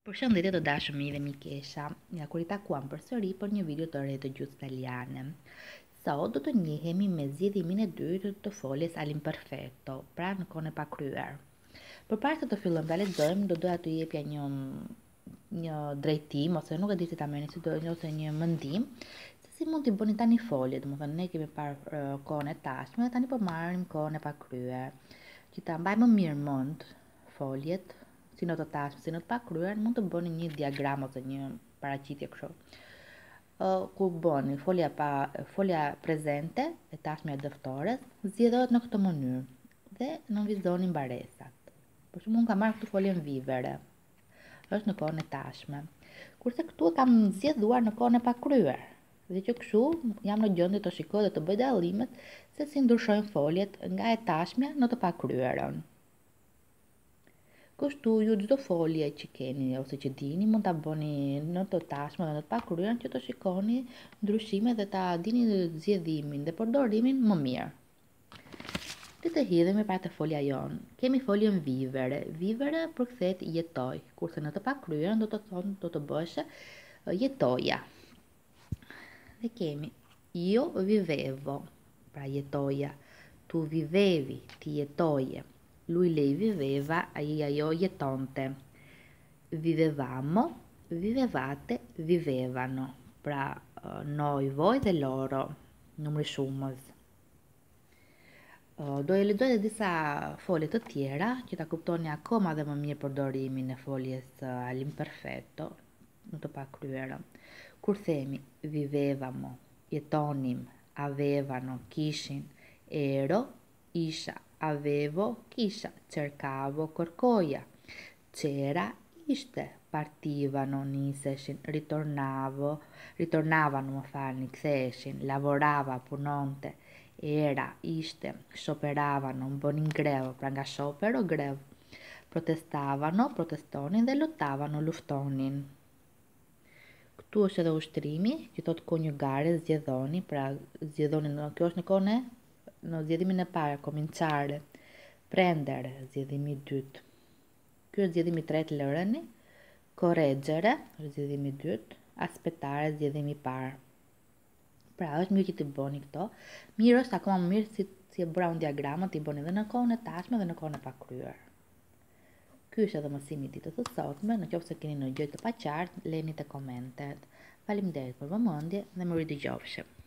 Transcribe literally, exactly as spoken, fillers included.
Përshëndetje të dashur miq dhe mikesha, nga kur i takuam përsëri për një video të re të gjuhës italiane. Sot do të njihemi me zgjedhimin e dytë të foljes all'imperfetto, pra në kohën e pakryer. Përpara se të fillojmë ta lexojmë, do doja t'ju jepja një një drejtim ose nuk e di si ta merrni, si do ose një mendim se si mund t'i bëni tani folje, domethënë ne kemi parë uh, kohën e tashme dhe tani po marrim kohën e pakryer. Që ta mbajmë mirë mend foljet, si në të tashme, si në të pakryer, mund të bëni një diagram ose një paraqitje kështu. Uh, ku bëni folja pa folja prezente e tashme e dëftores zgjedhohet në këtë mënyrë dhe nënvizoni mbaresat. Për shembull, unë kam marrë këtë foljen vivere. Është në kohën e tashme. Kurse këtu e kam zgjedhuar në kohën e pakryer. Dhe që kështu jam në gjendje të shikoj dhe të bëj dallimet se si ndryshojnë foljet nga e tashmja në të pakryerën. Kështu ju çdo folje që keni ose që dini mund ta bëni në të tashmen dhe në të pakryen që të shikoni ndryshimet dhe ta dini zgjedhimin dhe përdorimin më mirë. Le të hidhemi para të folja jon. Kemi foljen vivere. Vivere përkthehet jetoj, kurse në të pakryen do të thonë do të bësh jetoja. Dhe kemi io vivevo, pra jetoja, tu vivevi, ti jetoje. Lui lei viveva, ai ajo jetonte. Vivevamo, vivevate, vivevano. Pra noi, voi dhe loro, numri shumës. Do e lexoj edhe disa folje të tjera që ta kuptoni akoma dhe më mirë përdorimin e foljes all'imperfetto në të pakryer. Kur themi vivevamo, jetonim, avevano, kishin, ero, isha, avevo, kisha, cercavo, kërkoja, c'era, ishte, partivano, niseshin, ritornavo, ritornavano, më falni, ktheheshin, lavorava, punonte, era, ishte, scioperavano, bënin grev, pra nga sciopero, grev, protestavano, protestonin dhe lottavano, luftonin. Këtu është edhe ushtrimi, që thot konjugare, zgjedhoni, pra zgjedhoni, kjo është në kohën e në zgjedhimin e parë, cominciare, prendere, zgjedhimi i dytë. Ky është zgjedhimi i tretë, lëreni, correggere, zgjedhimi i dytë, aspettare, zgjedhimi i parë. Pra është mirë që t'i bëni këto. Mirë është akoma më mirë si, si e bëra unë diagramën, t'i bëni dhe në kohën e tashme dhe në kohën e pakryer. Ky është edhe mësimi i ditës së sotme. Në qoftë se keni ndonjë gjë të paqartë, lejeni te komentet. Faleminderit për vëmendje dhe më ridëgjofshim.